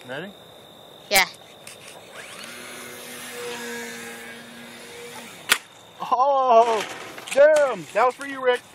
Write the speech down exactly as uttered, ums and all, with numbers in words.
Ready? Yeah. Oh, damn! That was for you, Rick.